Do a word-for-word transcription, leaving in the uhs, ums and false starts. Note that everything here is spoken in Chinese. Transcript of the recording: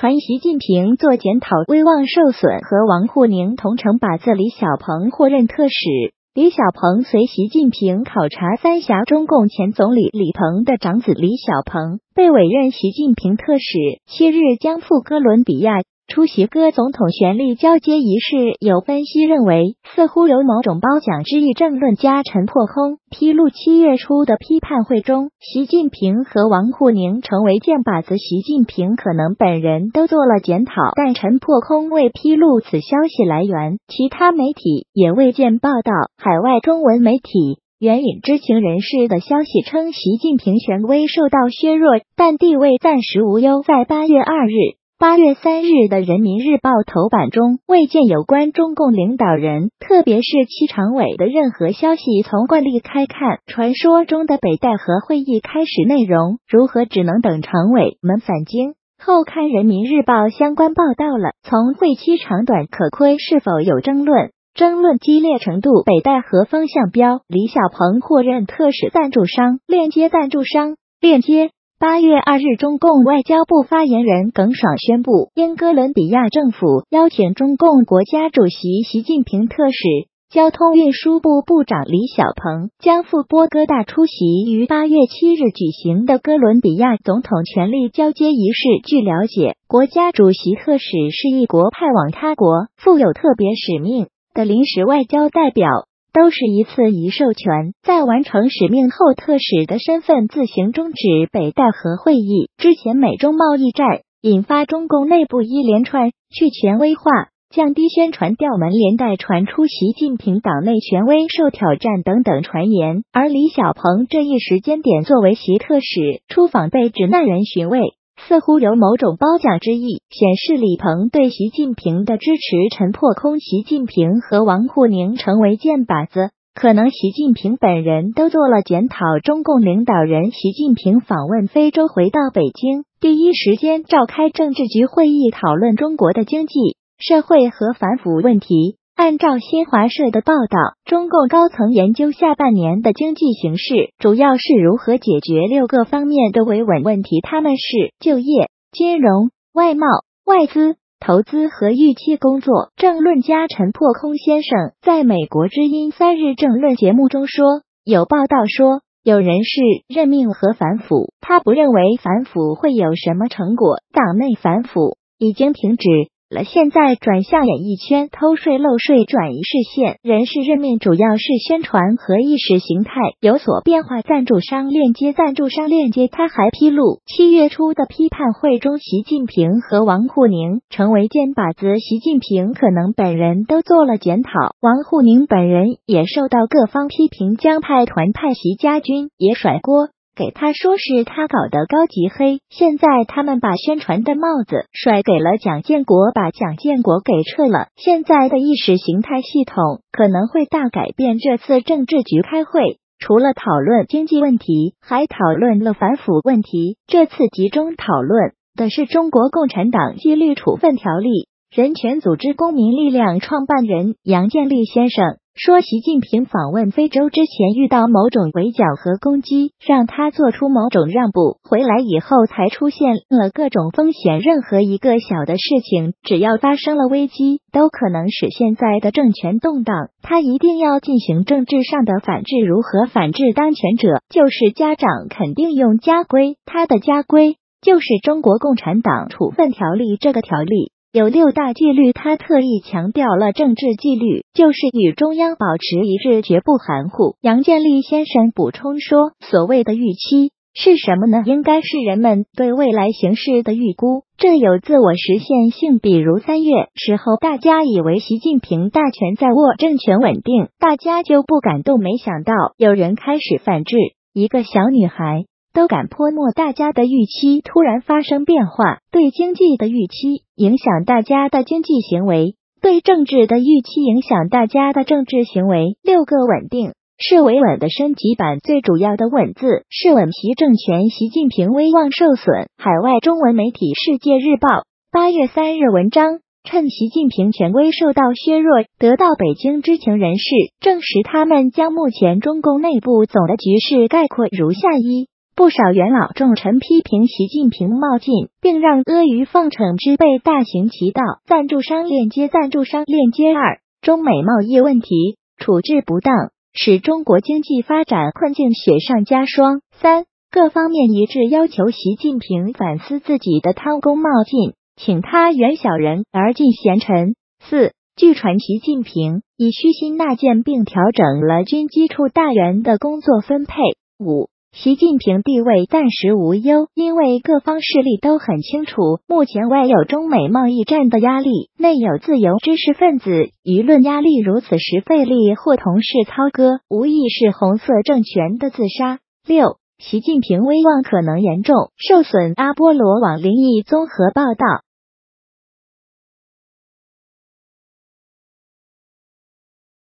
传习近平做检讨威望受损和王沪宁同城把子李小鹏获任特使。李小鹏随习近平考察三峡，中共前总理李鹏的长子李小鹏被委任习近平特使，七日将赴哥伦比亚出席哥总统权力交接仪式。有分析认为，似乎有某种褒奖之意。政论家陈破空披露，七月初的批判会中，习近平和王沪宁成为箭靶子，习近平可能本人都做了检讨，但陈破空未披露此消息来源，其他媒体也未见报道。海外中文媒体援引知情人士的消息称，习近平权威受到削弱，但地位暂时无忧。在八月二日、八月三日的人民日报头版中，未见有关中共领导人，特别是七常委的任何消息。从惯例开看，传说中的北戴河会议开始内容如何，只能等常委们返京后看人民日报相关报道了。从会期长短可窥是否有争论，争论激烈程度，北戴河风向标。李小鹏获任特使，赞助商链接赞助商链接。八月二日，中共外交部发言人耿爽宣布，因哥伦比亚政府邀请中共国家主席习近平特使，交通运输部部长李小鹏将赴波哥大出席于八月七日举行的哥伦比亚总统权力交接仪式。据了解，国家主席特使是一国派往他国、负有特别使命的临时外交代表，都是一次一授权，在完成使命后，特使的身份自行终止北戴河会议。之前美中贸易战引发中共内部一连串去权威化、降低宣传调门，连带传出习近平党内权威受挑战等等传言。而李小鹏这一时间点作为习特使出访，被指耐人寻味，似乎有某种褒奖之意，显示李鹏对习近平的支持。陈破空，习近平和王沪宁成为箭靶子，可能习近平本人都做了检讨。中共领导人习近平访问非洲回到北京，第一时间召开政治局会议，讨论中国的经济、社会和反腐问题。按照新华社的报道，中共高层研究下半年的经济形势，主要是如何解决六个方面的维稳问题，他们是就业、金融、外贸、外资、投资和预期工作。政论家陈破空先生在美国之音三日政论节目中说，有报道说有人事任命和反腐，他不认为反腐会有什么成果，党内反腐已经停止了，现在转向演艺圈偷税漏税，转移视线。人事任命主要是宣传和意识形态有所变化。赞助商链接赞助商链接他还披露，七月初的批判会中，习近平和王沪宁成为箭靶子，习近平可能本人都做了检讨，王沪宁本人也受到各方批评，江派团派习家军也甩锅给他，说是他搞的高级黑。现在他们把宣传的帽子甩给了蒋建国，把蒋建国给撤了。现在的意识形态系统可能会大改变。这次政治局开会，除了讨论经济问题，还讨论了反腐问题。这次集中讨论的是中国共产党纪律处分条例。人权组织公民力量创办人杨建立先生说，习近平访问非洲之前遇到某种围剿和攻击，让他做出某种让步，回来以后才出现了各种风险。任何一个小的事情，只要发生了危机，都可能使现在的政权动荡。他一定要进行政治上的反制。如何反制当权者？就是家长肯定用家规，他的家规就是中国共产党处分条例。这个条例有六大纪律，他特意强调了政治纪律，就是与中央保持一致，绝不含糊。杨建立先生补充说，所谓的预期是什么呢？应该是人们对未来形势的预估，这有自我实现性。比如三月时候，大家以为习近平大权在握，政权稳定，大家就不敢动，没想到有人开始反制，一个小女孩都敢泼墨，大家的预期突然发生变化，对经济的预期影响大家的经济行为，对政治的预期影响大家的政治行为。六个稳定是维稳的升级版，最主要的稳字是稳习政权，习近平威望受损。海外中文媒体世界日报八月三日文章，趁习近平权威受到削弱，得到北京知情人士证实，他们将目前中共内部总的局势概括如下：一、 不少元老重臣批评习近平冒进，并让阿谀奉承之辈大行其道。赞助商链接赞助商链接二，中美贸易问题处置不当，使中国经济发展困境雪上加霜。三，各方面一致要求习近平反思自己的贪功冒进，请他远小人而近贤臣。四，据传习近平已虚心纳谏，并调整了军机处大员的工作分配。五，习近平地位暂时无忧，因为各方势力都很清楚，目前外有中美贸易战的压力，内有自由知识分子舆论压力，如此时费力或同事操戈，无疑是红色政权的自杀。六，习近平威望可能严重受损。阿波罗网临沂综合报道，